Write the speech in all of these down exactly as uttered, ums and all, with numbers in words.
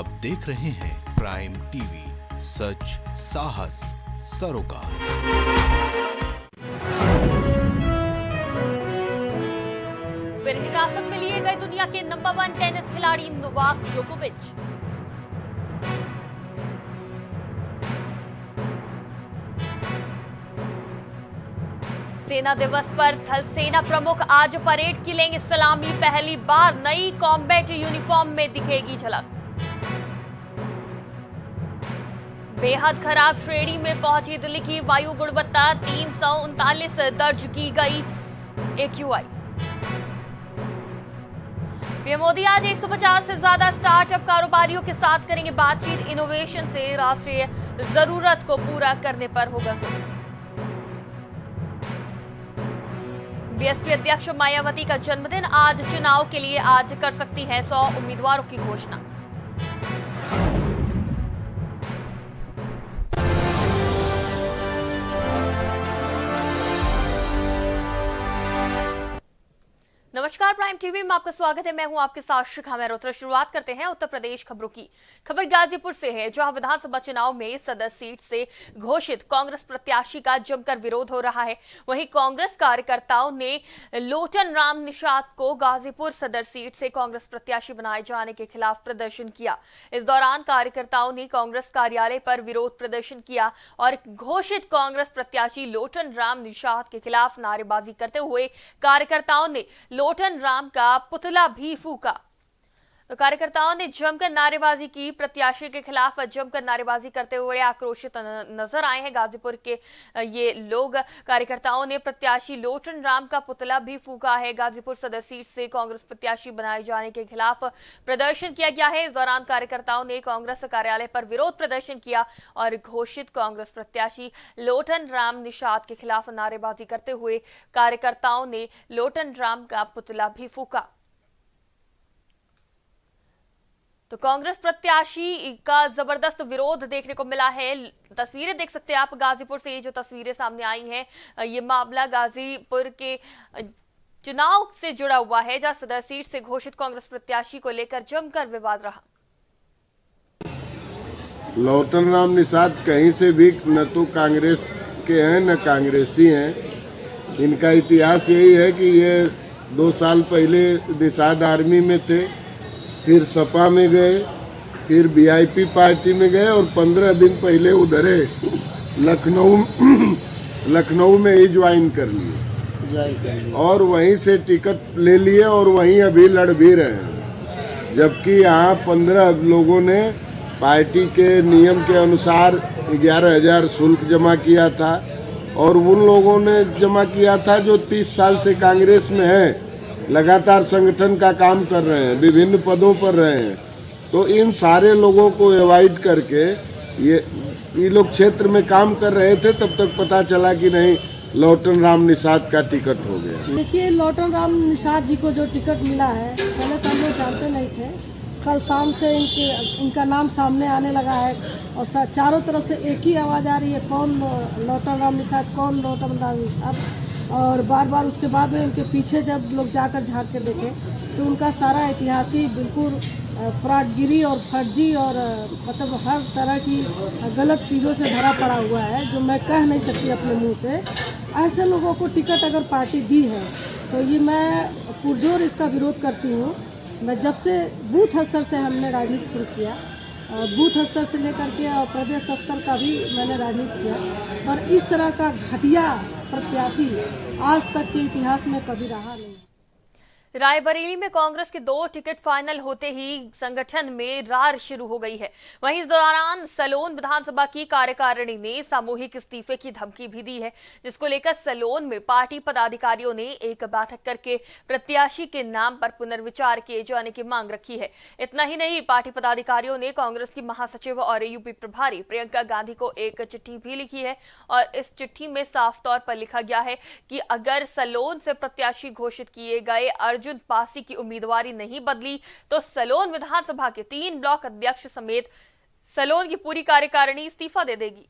आप देख रहे हैं प्राइम टीवी, सच साहस सरोकार। फिर हिरासत में लिए गए दुनिया के नंबर वन टेनिस खिलाड़ी नोवाक जोकोविच। सेना दिवस पर थल सेना प्रमुख आज परेड की लेंगे सलामी। पहली बार नई कॉम्बैट यूनिफॉर्म में दिखेगी झलक। बेहद खराब श्रेणी में पहुंची दिल्ली की वायु गुणवत्ता, तीन सौ उनतालीस दर्ज की गई एक्यूआई। पीएम मोदी आज एक सौ पचास से ज्यादा स्टार्टअप कारोबारियों के साथ करेंगे बातचीत। इनोवेशन से राष्ट्रीय जरूरत को पूरा करने पर होगा जोर। बीएसपी अध्यक्ष मायावती का जन्मदिन आज, चुनाव के लिए आज कर सकती है सौ उम्मीदवारों की घोषणा। नमस्कार, प्राइम टीवी में आपका स्वागत है। मैं हूं आपके साथ शिखा मेहरोत्रा। शुरुआत करते हैं उत्तर प्रदेश खबरों की। खबर गाजीपुर से है, जहां विधानसभा चुनाव में सदर सीट से घोषित कांग्रेस प्रत्याशी का जमकर विरोध हो रहा है। वहीं कांग्रेस कार्यकर्ताओं ने लोटन राम निषाद को गाजीपुर सदर सीट से कांग्रेस प्रत्याशी बनाए जाने के खिलाफ प्रदर्शन किया। इस दौरान कार्यकर्ताओं ने कांग्रेस कार्यालय पर विरोध प्रदर्शन किया और घोषित कांग्रेस प्रत्याशी लोटन राम निषाद के खिलाफ नारेबाजी करते हुए कार्यकर्ताओं ने लोटन राम का पुतला भी फूका। तो कार्यकर्ताओं ने जमकर नारेबाजी की। प्रत्याशी के खिलाफ जमकर नारेबाजी करते हुए आक्रोशित नजर आए हैं गाजीपुर के ये लोग। कार्यकर्ताओं ने प्रत्याशी लोटन राम का पुतला भी फूका है। गाजीपुर सदर सीट से कांग्रेस प्रत्याशी बनाए जाने के खिलाफ प्रदर्शन किया गया है। इस दौरान कार्यकर्ताओं ने कांग्रेस कार्यालय पर विरोध प्रदर्शन किया और घोषित कांग्रेस प्रत्याशी लोटन राम निषाद के खिलाफ नारेबाजी करते हुए कार्यकर्ताओं ने लोटन राम का पुतला भी फूका। तो कांग्रेस प्रत्याशी का जबरदस्त विरोध देखने को मिला है। तस्वीरें देख सकते हैं आप गाजीपुर से, ये जो तस्वीरें सामने आई हैं, ये मामला गाजीपुर के चुनाव से जुड़ा हुआ है, जहां सदर सीट से घोषित कांग्रेस प्रत्याशी को लेकर जमकर विवाद रहा। लोटन राम निषाद कहीं से भी न तो कांग्रेस के हैं न कांग्रेसी हैं। इनका इतिहास यही है कि ये दो साल पहले निषाद आर्मी में थे, फिर सपा में गए, फिर वीआईपी पार्टी में गए और पंद्रह दिन पहले उधरे लखनऊ लखनऊ में ही ज्वाइन कर लिए और वहीं से टिकट ले लिए और वहीं अभी लड़ भी रहे हैं। जबकि यहाँ पंद्रह लोगों ने पार्टी के नियम के अनुसार ग्यारह हजार शुल्क जमा किया था और उन लोगों ने जमा किया था जो तीस साल से कांग्रेस में है, लगातार संगठन का काम कर रहे हैं, विभिन्न पदों पर रहे हैं। तो इन सारे लोगों को अवॉइड करके ये ये लोग क्षेत्र में काम कर रहे थे। तब तक पता चला कि नहीं, लोटन राम निषाद का टिकट हो गया। देखिए, लोटन राम निषाद जी को जो टिकट मिला है, पहले तो हम लोग जानते नहीं थे। कल शाम से इनके इनका नाम सामने आने लगा है और चारों तरफ से एक ही आवाज़ आ रही है, कौन लोटन राम निषाद, कौन लोटन राम निषाद। और बार बार उसके बाद में उनके पीछे जब लोग जाकर झांक के देखें तो उनका सारा इतिहास ही बिल्कुल फ्रॉडगिरी और फर्जी और मतलब हर तरह की गलत चीज़ों से भरा पड़ा हुआ है, जो मैं कह नहीं सकती अपने मुंह से। ऐसे लोगों को टिकट अगर पार्टी दी है तो ये मैं पुरजोर इसका विरोध करती हूँ। मैं जब से बूथ स्तर से हमने राजनीति शुरू किया, बूथ स्तर से लेकर के और प्रदेश स्तर का भी मैंने राजनीति किया, और इस तरह का घटिया प्रत्याशी आज तक के इतिहास में कभी रहा नहीं। रायबरेली में कांग्रेस के दो टिकट फाइनल होते ही संगठन में रार शुरू हो गई है। वहीं इस दौरान सलोन विधानसभा की कार्यकारिणी ने सामूहिक इस्तीफे की धमकी भी दी है, जिसको लेकर सलोन में पार्टी पदाधिकारियों ने एक बैठक करके प्रत्याशी के नाम पर पुनर्विचार किए जाने की मांग रखी है। इतना ही नहीं, पार्टी पदाधिकारियों ने कांग्रेस की महासचिव और यूपी प्रभारी प्रियंका गांधी को एक चिट्ठी भी लिखी है और इस चिट्ठी में साफ तौर पर लिखा गया है कि अगर सलोन से प्रत्याशी घोषित किए गए अर्जुन पासी की उम्मीदवारी नहीं बदली तो सलोन विधानसभा के तीन ब्लॉक अध्यक्ष समेत सलोन की पूरी कार्यकारिणी इस्तीफा दे देगी।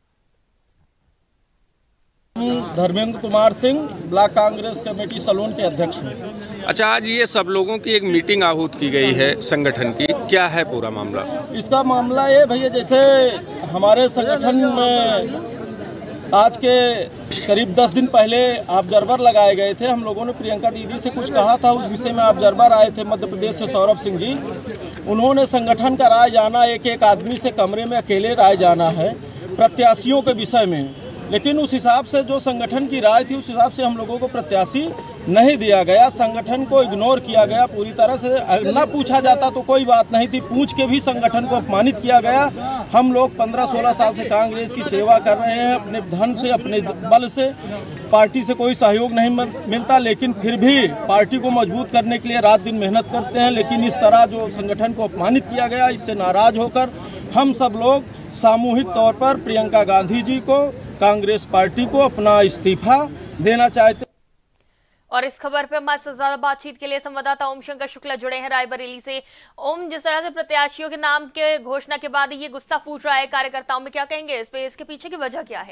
Dharmendra Kumar Singh, block Congress committee Salon के अध्यक्ष हैं। अच्छा, आज ये सब लोगों की एक मीटिंग आहूत की गई है संगठन की, क्या है पूरा मामला? इसका मामला ये भैया, जैसे हमारे संगठन में आज के करीब दस दिन पहले ऑब्जर्वर लगाए गए थे। हम लोगों ने प्रियंका दीदी से कुछ कहा था, उस विषय में ऑब्जर्वर आए थे मध्य प्रदेश से सौरभ सिंह जी। उन्होंने संगठन का राय जाना, एक एक आदमी से कमरे में अकेले राय जाना है प्रत्याशियों के विषय में, लेकिन उस हिसाब से जो संगठन की राय थी उस हिसाब से हम लोगों को प्रत्याशी नहीं दिया गया। संगठन को इग्नोर किया गया पूरी तरह से। ना पूछा जाता तो कोई बात नहीं थी, पूछ के भी संगठन को अपमानित किया गया। हम लोग पंद्रह सोलह साल से कांग्रेस की सेवा कर रहे हैं, अपने धन से, अपने बल से। पार्टी से कोई सहयोग नहीं मिलता, लेकिन फिर भी पार्टी को मजबूत करने के लिए रात दिन मेहनत करते हैं। लेकिन इस तरह जो संगठन को अपमानित किया गया, इससे नाराज होकर हम सब लोग सामूहिक तौर पर प्रियंका गांधी जी को, कांग्रेस पार्टी को अपना इस्तीफा देना चाहते। और इस खबर पर हमारे साथ ज्यादा बातचीत के लिए संवाददाता ओम शंकर शुक्ला जुड़े हैं रायबरेली से। ओम, जिस तरह से प्रत्याशियों के नाम के घोषणा के बाद ये गुस्सा फूट रहा है कार्यकर्ताओं में, क्या कहेंगे इस पे, इसके पीछे की वजह क्या है?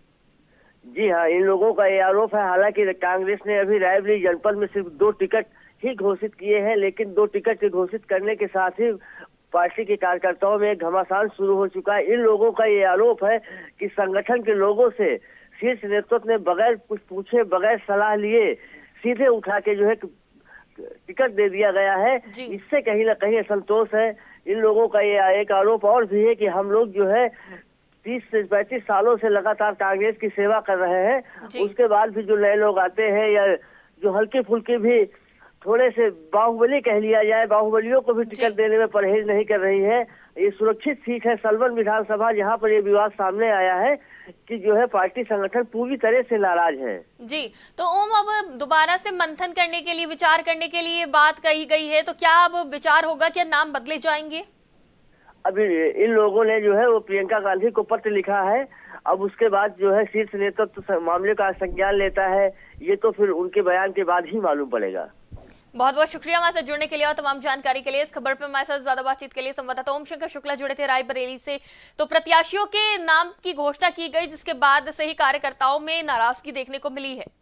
जी हाँ, इन लोगों का ये आरोप है। हालांकि कांग्रेस ने अभी रायबरेली जनपद में सिर्फ दो टिकट ही घोषित किए हैं, लेकिन दो टिकट के घोषित करने के साथ ही पार्टी के कार्यकर्ताओं में घमासान शुरू हो चुका है। इन लोगों का ये आरोप है कि संगठन के लोगों से शीर्ष नेतृत्व ने बगैर कुछ पूछे, बगैर सलाह लिए सीधे उठा के जो है टिकट दे दिया गया है। इससे कहीं ना कहीं असंतोष है। इन लोगों का ये एक आरोप और भी है कि हम लोग जो है तीस से पैंतीस सालों से लगातार कांग्रेस की सेवा कर रहे हैं, उसके बाद भी जो नए लोग आते हैं या जो हल्के फुल्के भी थोड़े से बाहुबली कह लिया जाए, बाहुबलियों को भी टिकट देने में परहेज नहीं कर रही है। ये सुरक्षित सीट है सलवन विधानसभा, जहां पर ये विवाद सामने आया है कि जो है पार्टी संगठन पूरी तरह से नाराज है। जी, तो ओम, अब दोबारा से मंथन करने के लिए, विचार करने के लिए बात कही गई है, तो क्या अब विचार होगा, क्या नाम बदले जाएंगे? अभी इन लोगों ने जो है वो प्रियंका गांधी को पत्र लिखा है। अब उसके बाद जो है शीर्ष नेतृत्व तो मामले का संज्ञान लेता है, ये तो फिर उनके बयान के बाद ही मालूम पड़ेगा। बहुत बहुत शुक्रिया हमारे साथ जुड़ने के लिए और तमाम जानकारी के लिए। इस खबर पर हमारे साथ ज्यादा बातचीत के लिए संवाददाता ओम शंकर शुक्ला जुड़े थे रायबरेली से। तो प्रत्याशियों के नाम की घोषणा की गई, जिसके बाद से ही कार्यकर्ताओं में नाराजगी देखने को मिली है।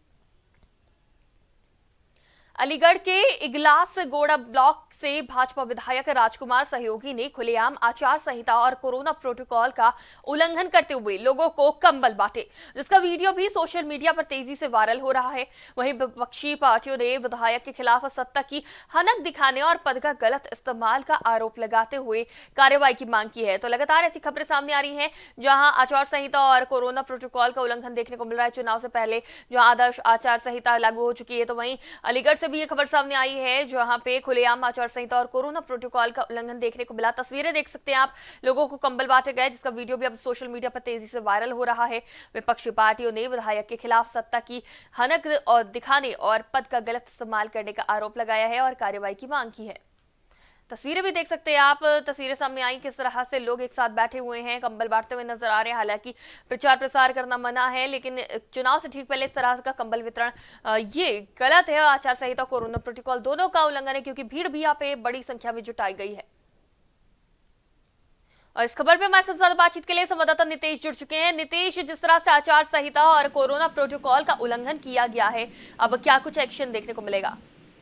अलीगढ़ के इगलास गोड़ा ब्लॉक से भाजपा विधायक राजकुमार सहयोगी ने खुलेआम आचार संहिता और कोरोना प्रोटोकॉल का उल्लंघन करते हुए लोगों को कंबल बांटे, जिसका वीडियो भी सोशल मीडिया पर तेजी से वायरल हो रहा है। वहीं विपक्षी पार्टियों ने विधायक के खिलाफ सत्ता की हनक दिखाने और पद का गलत इस्तेमाल का आरोप लगाते हुए कार्रवाई की मांग की है। तो लगातार ऐसी खबरें सामने आ रही हैं जहां आचार संहिता और कोरोना प्रोटोकॉल का उल्लंघन देखने को मिल रहा है। चुनाव से पहले जहां आदर्श आचार संहिता लागू हो चुकी है, तो वहीं अलीगढ़ से भी ये खबर सामने आई है जहां पे खुलेआम आचार संहिता और कोरोना प्रोटोकॉल का उल्लंघन देखने को मिला। तस्वीरें देख सकते हैं आप, लोगों को कंबल बांटे गए, जिसका वीडियो भी अब सोशल मीडिया पर तेजी से वायरल हो रहा है। विपक्षी पार्टियों ने विधायक के खिलाफ सत्ता की हनक और दिखाने और पद का गलत इस्तेमाल करने का आरोप लगाया है और कार्रवाई की मांग की है। तस्वीरें भी देख सकते हैं आप, तस्वीरें सामने आई किस तरह से लोग एक साथ बैठे हुए हैं, कंबल बांटते हुए नजर आ रहे हैं। हालांकि प्रचार प्रसार करना मना है, लेकिन चुनाव से ठीक पहले इस तरह का कंबल वितरण ये गलत है। आचार संहिता कोरोना प्रोटोकॉल दोनों का उल्लंघन है, क्योंकि भीड़ भी यहाँ पे बड़ी संख्या में जुटाई गई है। और इस खबर पे हमारे साथ ज्यादा बातचीत के लिए संवाददाता नितेश जुड़ चुके हैं। नितेश, जिस तरह से आचार संहिता और कोरोना प्रोटोकॉल का उल्लंघन किया गया है, अब क्या कुछ एक्शन देखने को मिलेगा?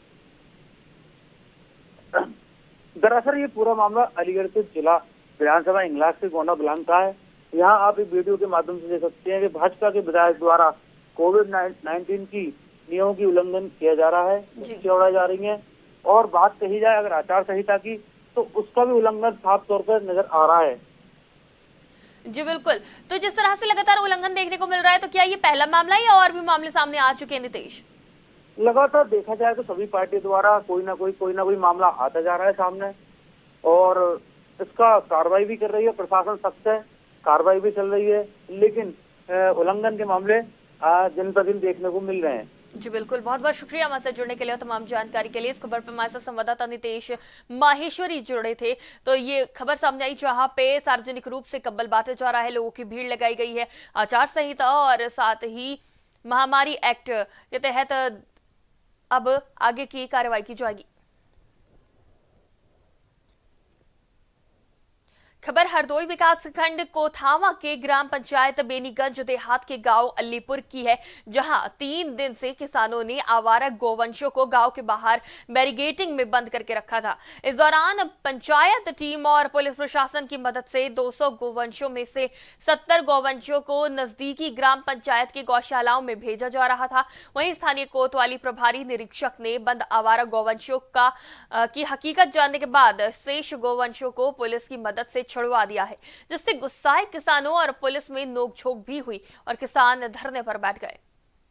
दरअसल ये पूरा मामला अलीगढ़ के जिला विधानसभा इंगलास के गोंडा ब्लॉक का है। यहाँ आप एक वीडियो के माध्यम से देख सकते हैं कि भाजपा के विधायक द्वारा कोविड नाइन्टीन की नियमों की उल्लंघन किया जा रहा है, उड़ाई जा रही है। और बात कही जाए अगर आचार संहिता की, तो उसका भी उल्लंघन साफ तौर पर नजर आ रहा है। जी बिल्कुल, तो जिस तरह से लगातार उल्लंघन देखने को मिल रहा है, तो क्या ये पहला मामला है या और भी मामले सामने आ चुके हैं नितेश? लगातार देखा जाए तो सभी पार्टी द्वारा कोई ना कोई कोई ना कोई मामला आता जा रहा है सामने, और इसका कार्रवाई भी कर रही है प्रशासन, सख्त है, कार्रवाई भी चल रही है, लेकिन उल्लंघन के मामले दिन पर दिन देखने को मिल रहे हैं। जी बिल्कुल, बहुत बहुत शुक्रिया हमारे साथ जुड़ने के लिए और तमाम जानकारी के लिए। इस खबर पर हमारे साथ संवाददाता नितेश माहेश्वरी जुड़े थे। तो ये खबर सामने आई जहां पे सार्वजनिक रूप से कंबल बांटा जा रहा है, लोगों की भीड़ लगाई गई है। आचार संहिता और साथ ही महामारी एक्ट के तहत अब आगे की कार्रवाई की जाएगी। खबर हरदोई विकासखंड कोथावा के ग्राम पंचायत बेनीगंज देहात के गांव अलीपुर की है, जहां तीन दिन से किसानों ने आवारा गोवंशों को गांव के बाहर बैरिकेडिंग में बंद करके रखा था। इस दौरान पंचायत टीम और पुलिस प्रशासन की मदद से दो सौ गोवंशों में से सत्तर गोवंशों को नजदीकी ग्राम पंचायत की गौशालाओं में भेजा जा रहा था। वहीं स्थानीय कोतवाली प्रभारी निरीक्षक ने बंद आवारा गोवंशों का आ, की हकीकत जानने के बाद शेष गोवंशों को पुलिस की मदद से छुड़वा दिया है, जिससे गुस्साए किसानों और पुलिस में नोकझोंक भी हुई और किसान धरने पर बैठ गए।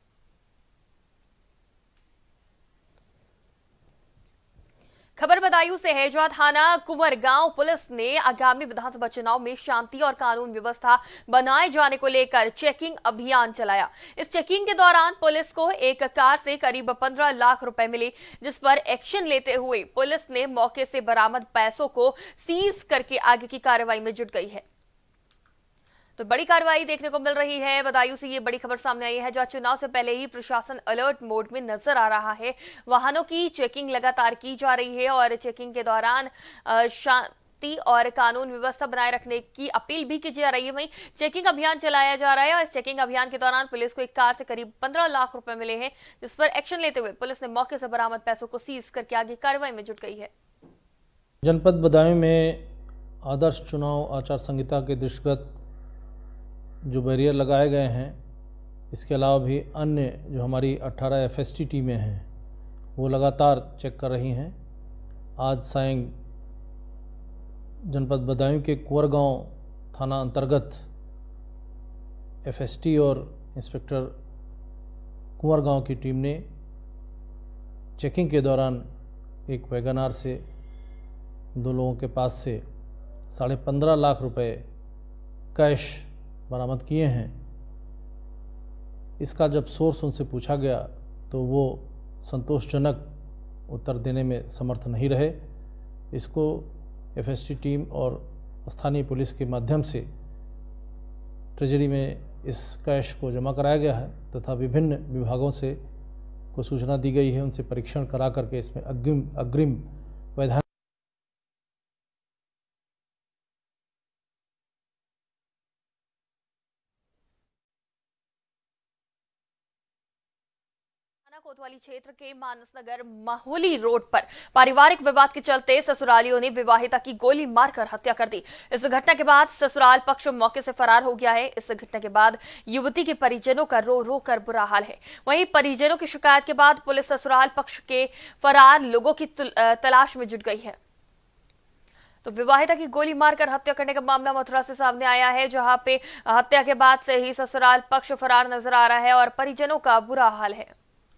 खबर बदायूं से है, जहां थाना कुंवर गांव पुलिस ने आगामी विधानसभा चुनाव में शांति और कानून व्यवस्था बनाए जाने को लेकर चेकिंग अभियान चलाया। इस चेकिंग के दौरान पुलिस को एक कार से करीब पंद्रह लाख रुपए मिले, जिस पर एक्शन लेते हुए पुलिस ने मौके से बरामद पैसों को सीज करके आगे की कार्रवाई में जुट गई है। तो बड़ी कार्रवाई देखने को मिल रही है। बदायूं से ये बड़ी खबर सामने आई है, जहां चुनाव से पहले ही प्रशासन अलर्ट मोड में नजर आ रहा है। वाहनों की चेकिंग लगातार की जा रही है और चेकिंग के दौरान शांति और कानून व्यवस्था बनाए रखने की अपील भी की जा रही है। वहीं चेकिंग अभियान चलाया जा रहा है और इस चेकिंग अभियान के दौरान पुलिस को एक कार से करीब पंद्रह लाख रुपए मिले हैं, जिस पर एक्शन लेते हुए पुलिस ने मौके से बरामद पैसों को सीज करके आगे कार्रवाई में जुट गई है। जनपद बदायूं में आदर्श चुनाव आचार संहिता के दृष्टिगत जो बैरियर लगाए गए हैं, इसके अलावा भी अन्य जो हमारी अट्ठारह एफ एस टी टीमें हैं वो लगातार चेक कर रही हैं। आज सायं जनपद बदायूं के कुंवर गांव थाना अंतर्गत एफ एस टी और इंस्पेक्टर कुंवर गांव की टीम ने चेकिंग के दौरान एक वैगनार से दो लोगों के पास से साढ़े पंद्रह लाख रुपए कैश बरामद किए हैं। इसका जब सोर्स उनसे पूछा गया तो वो संतोषजनक उत्तर देने में समर्थ नहीं रहे। इसको एफ एस टी टीम और स्थानीय पुलिस के माध्यम से ट्रेजरी में इस कैश को जमा कराया गया है तथा विभिन्न विभागों से को सूचना दी गई है। उनसे परीक्षण करा करके इसमें अग्रिम अग्रिम वैधानिक कोतवाली क्षेत्र के मानसनगर माहौली रोड पर पारिवारिक विवाद के चलते ससुरालियों ने विवाहिता की गोली मारकर हत्या कर दी। इस घटना के बाद ससुराल पक्ष मौके से फरार हो गया है। इस घटना के बाद युवती के परिजनों का रो रो कर बुरा हाल है। वहीं परिजनों की शिकायत के बाद पुलिस ससुराल पक्ष के फरार लोगों की तलाश में जुट गई है। तो विवाहिता की गोली मारकर हत्या करने का मामला मथुरा से सामने आया है, जहां पे हत्या के बाद से ही ससुराल पक्ष फरार नजर आ रहा है और परिजनों का बुरा हाल है।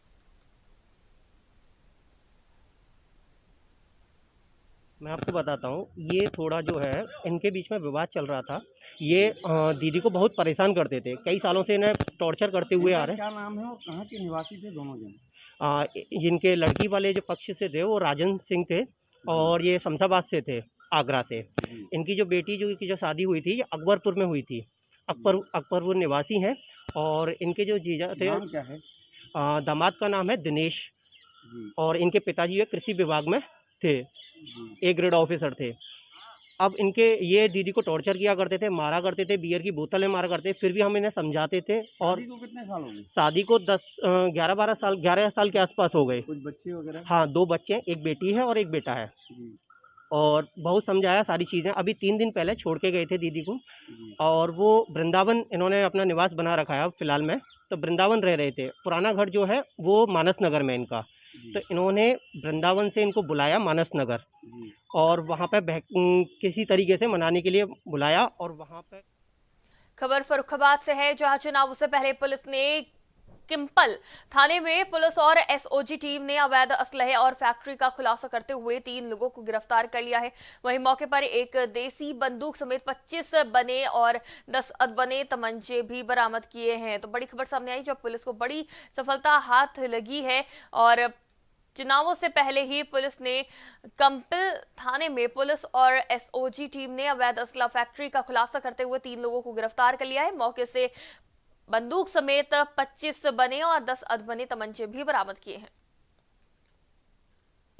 मैं आपको बताता हूँ, ये थोड़ा जो है इनके बीच में विवाद चल रहा था। ये दीदी को बहुत परेशान करते थे, कई सालों से इन्हें टॉर्चर करते हुए आ रहे हैं। क्या नाम है और कहाँ के निवासी थे दोनों जन? आ, जिनके लड़की वाले जो पक्ष से थे वो राजन सिंह थे और ये शमशाबाद से थे, आगरा से। इनकी जो बेटी जो की जो शादी हुई थी ये अकबरपुर में हुई थी। अकबर अकबरपुर निवासी हैं और इनके जो जीजा थे, नाम क्या है? आ, दामाद का नाम है दिनेश और इनके पिताजी कृषि विभाग में थे, एक ग्रेड ऑफिसर थे। अब इनके ये दीदी को टॉर्चर किया करते थे, मारा करते थे, बियर की बोतलें मारा करते, फिर भी हम इन्हें समझाते थे। और शादी को कितने साल हो गए? शादी को दस ग्यारह बारह साल ग्यारह साल के आसपास हो गए। कुछ बच्चे वगैरह? हाँ, दो बच्चे हैं, एक बेटी है और एक बेटा है। और बहुत समझाया सारी चीज़ें। अभी तीन दिन पहले छोड़ के गए थे दीदी को और वो वृंदावन इन्होंने अपना निवास बना रखा है फिलहाल में, तो वृंदावन रह रहे थे। पुराना घर जो है वो मानस नगर में इनका, तो इन्होंने वृंदावन से इनको बुलाया मानस नगर और वहाँ पे किसी तरीके से मनाने के लिए बुलाया। और वहाँ पे खबर फर्रुखाबाद से है, जहाँ चुनाव से पहले पुलिस ने किम्पल थाने में पुलिस और एस ओ जी टीम ने अवैध असलहे और फैक्ट्री का खुलासा करते हुए तीन लोगों को गिरफ्तार कर लिया है। वहीं मौके पर एक देसी बंदूक समेत पच्चीस बने और दस अधबने तमंचे भी बरामद किए हैं। तो बड़ी खबर सामने आई जब पुलिस को बड़ी सफलता हाथ लगी है और चुनावों से पहले ही पुलिस ने कंपल थाने में पुलिस और एस ओ जी टीम ने अवैध असला फैक्ट्री का खुलासा करते हुए तीन लोगों को गिरफ्तार कर लिया है। मौके से बंदूक समेत पच्चीस बने और दस अधबने तमंचे भी बरामद किए हैं।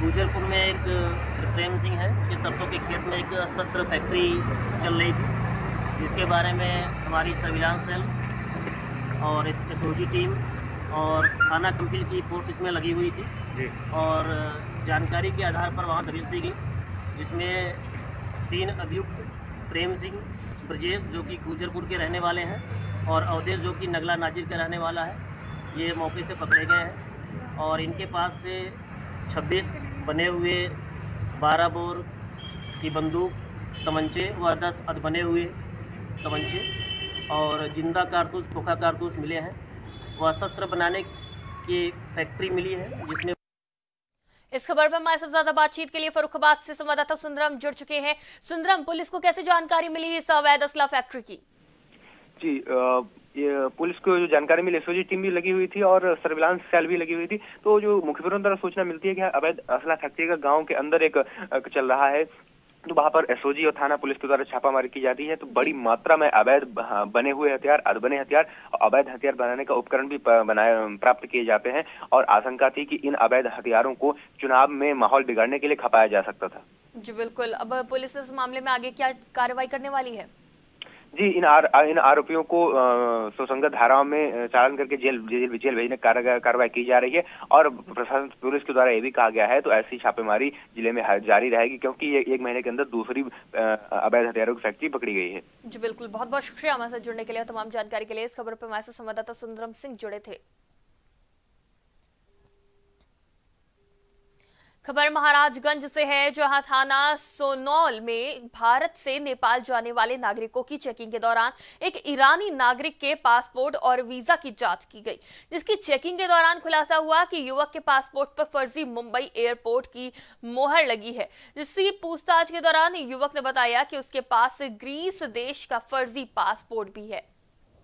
गुजरपुर में एक प्रेम सिंह है कि सरसों के खेत में एक शस्त्र फैक्ट्री चल रही थी, जिसके बारे में हमारी सर्विलांस सेल और एस ओ जी टीम और थाना कंपिल की फोर्स इसमें लगी हुई थी और जानकारी के आधार पर वहाँ दबिश दी गई, जिसमें तीन अभियुक्त प्रेम सिंह ब्रजेश जो कि गुजरपुर के रहने वाले हैं और अवधेश जो कि नगला नाजिर का रहने वाला है, ये मौके से पकड़े गए हैं और इनके पास से छब्बीस बने हुए बारह बोर की बंदूक, तमंचे व दस अधबने हुए तमंचे और जिंदा कारतूस, खोखा कारतूस मिले हैं। वह शस्त्र बनाने की फैक्ट्री मिली है, जिसमें इस खबर पर हमारे साथ ज्यादा बातचीत के लिए फर्रुखाबाद से संवाददाता सुंदरम जुड़ चुके हैं। सुंदरम, पुलिस को कैसे जानकारी मिली इस अवैध असला फैक्ट्री की? जी आ, ये पुलिस को जो जानकारी मिली, एस ओ जी टीम भी लगी हुई थी और सर्विलांस सेल भी लगी हुई थी। तो जो मुखबिरों द्वारा सूचना मिलती है कि अवैध असला फैक्ट्री का गांव के अंदर एक चल रहा है, तो वहाँ पर एस ओ जी और थाना पुलिस के द्वारा छापामारी की जाती है। तो बड़ी मात्रा में अवैध बने हुए हथियार, अधबने हथियार, अवैध हथियार बनाने का उपकरण भी बनाए प्राप्त किए जाते हैं और आशंका थी कि इन अवैध हथियारों को चुनाव में माहौल बिगाड़ने के लिए खपाया जा सकता था। जी बिल्कुल। अब पुलिस इस मामले में आगे क्या कार्रवाई करने वाली है? जी, इन आर, इन आरोपियों को सुसंगत धाराओं में चालान करके जेल जेल जेल भेजने की कार्रवाई की जा रही है और प्रशासन पुलिस के द्वारा ये भी कहा गया है तो ऐसी छापेमारी जिले में जारी रहेगी, क्योंकि ये एक महीने के अंदर दूसरी अवैध हथियारों की फैक्ट्री पकड़ी गई है। जी बिल्कुल, बहुत बहुत शुक्रिया हमारे साथ जुड़ने के लिए, तमाम जानकारी के लिए। इस खबर पर हमारे साथ संवाददाता सुंदरम सिंह जुड़े थे। खबर महाराजगंज से है, जहां थाना सोनौल में भारत से नेपाल जाने वाले नागरिकों की चेकिंग के दौरान एक ईरानी नागरिक के पासपोर्ट और वीजा की जांच की गई, जिसकी चेकिंग के दौरान खुलासा हुआ कि युवक के पासपोर्ट पर फर्जी मुंबई एयरपोर्ट की मोहर लगी है। जिसकी पूछताछ के दौरान युवक ने बताया कि उसके पास ग्रीस देश का फर्जी पासपोर्ट भी है।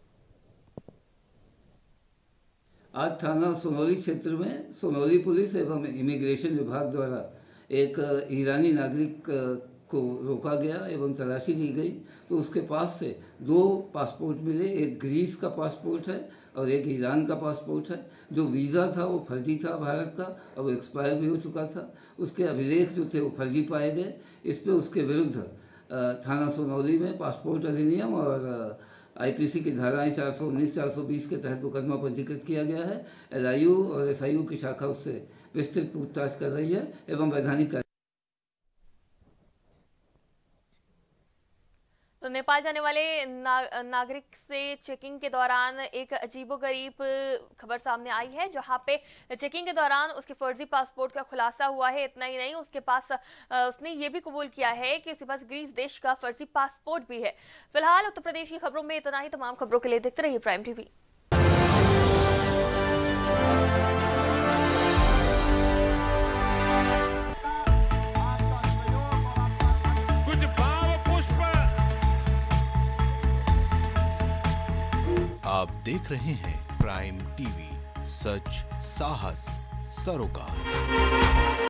आज थाना सोनौली क्षेत्र में सोनौली पुलिस एवं इमिग्रेशन विभाग द्वारा एक ईरानी नागरिक को रोका गया एवं तलाशी ली गई, तो उसके पास से दो पासपोर्ट मिले। एक ग्रीस का पासपोर्ट है और एक ईरान का पासपोर्ट है। जो वीज़ा था वो फर्जी था भारत का और वो एक्सपायर भी हो चुका था। उसके अभिलेख जो थे वो फर्जी पाए गए। इस पर उसके विरुद्ध थाना सोनौली में पासपोर्ट अधिनियम और आईपीसी की धाराएं चार सौ उन्नीस चार सौ बीस के तहत मुकदमा पंजीकृत किया गया है। एलआईयू और एसआईयू की शाखा उससे विस्तृत पूछताछ कर रही है एवं वैधानिक। तो नेपाल जाने वाले ना, नागरिक से चेकिंग के दौरान एक अजीबोगरीब खबर सामने आई है, जहां पे चेकिंग के दौरान उसके फर्जी पासपोर्ट का खुलासा हुआ है। इतना ही नहीं, उसके पास उसने ये भी कबूल किया है कि उसके पास ग्रीस देश का फर्जी पासपोर्ट भी है। फिलहाल उत्तर प्रदेश की खबरों में इतना ही। तमाम खबरों के लिए देखते रहिए प्राइम टीवी। आप देख रहे हैं प्राइम टीवी, सच साहस सरोकार।